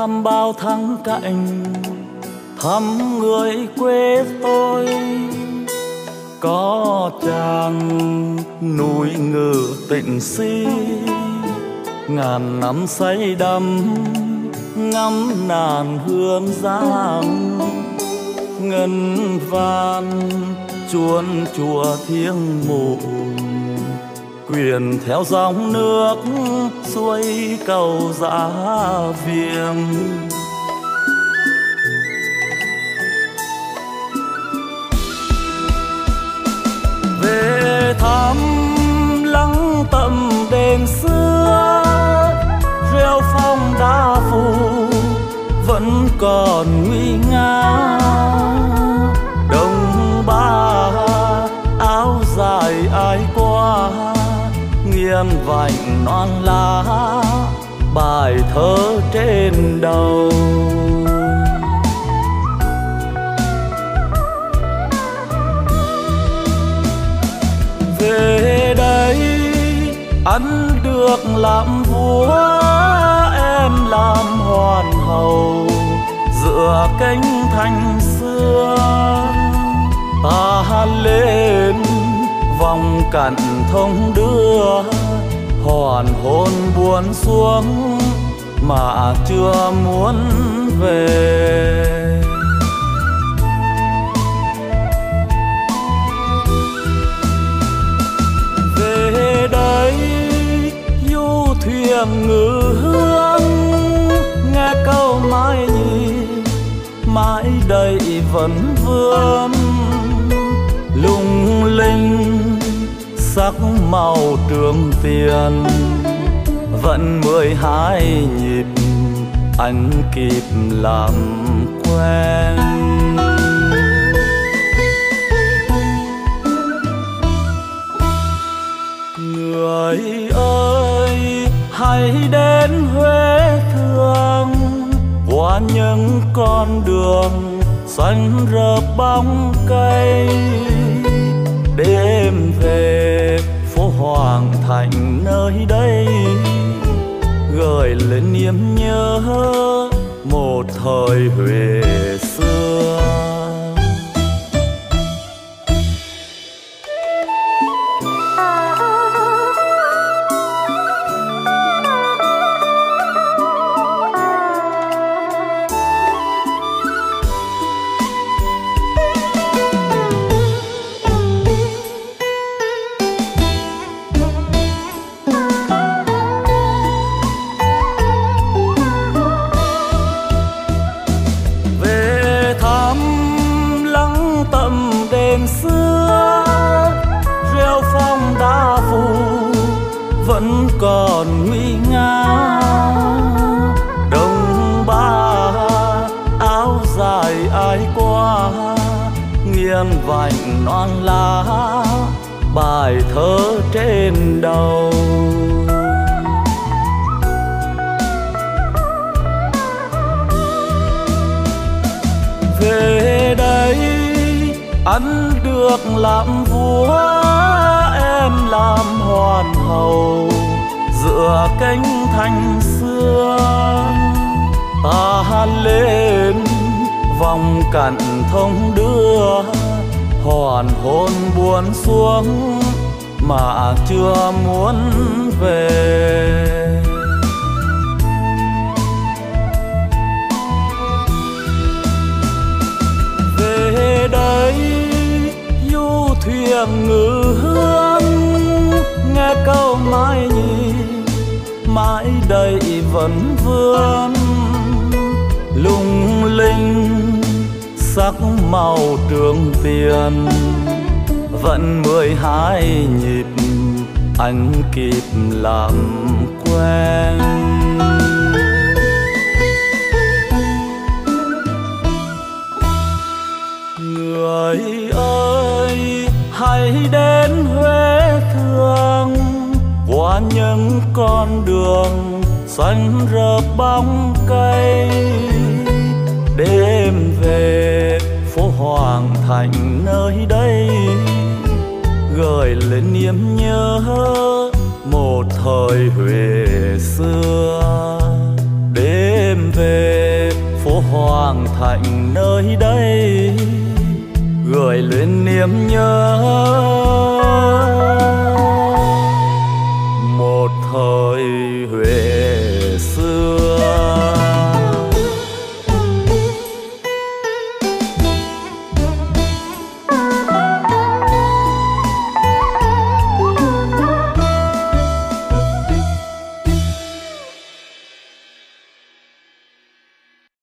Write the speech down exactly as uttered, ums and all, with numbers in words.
thăm bao thắng cảnh, thăm người quê tôi. Có chàng núi ngự tịnh si, ngàn năm say đắm ngắm nàn hương giang. Ngân vang chuôn chùa thiêng mộ, quyền theo dòng nước xuôi cầu Giá Viếng. Về thăm lăng tẩm đền xưa, rêu phong đá phủ vẫn còn nguy nga. Đông ba áo dài ai qua, nghiêng vành non lá bài thơ trên đầu. Về đây anh được làm vua, em làm hoàn hậu giữa cánh thành xưa. Ta lên vòng cạn thông đưa, hoàn hôn buồn xuống mà chưa muốn về. Về đây du thuyền ngự hương, nghe câu mãi nhi mãi đầy vẫn vương. Lung linh sắc màu trường tiền, vẫn mười hai nhịp anh kịp làm quen. Người ơi hãy đến Huế thương, qua những con đường xanh rợp bóng cây. Đêm về phố Hoàng Thành nơi đây, gợi lên niềm nhớ một thời Huế xưa. Vẫn còn nguy nga. Đông ba áo dài ai qua, nghiêng vành non lá bài thơ trên đầu. Về đây anh được làm vua, em làm hoàn hậu giữa cánh thành xưa. Ta lên vòng cạn thông đưa, hoàn hôn buồn xuống mà chưa muốn về. Về đây du thuyền ngự hương, nghe câu mãi nhi mãi đầy vẫn vương. Lung linh sắc màu trường tiền, vẫn mười hai nhịp anh kịp làm quen. Người ơi hãy đến Huế thương, qua những con đường xanh rợp bóng cây. Đêm về phố Hoàng Thành nơi đây, gợi lên niềm nhớ một thời Huế xưa. Đêm về hoàng thành nơi đây gửi lên niềm nhớ.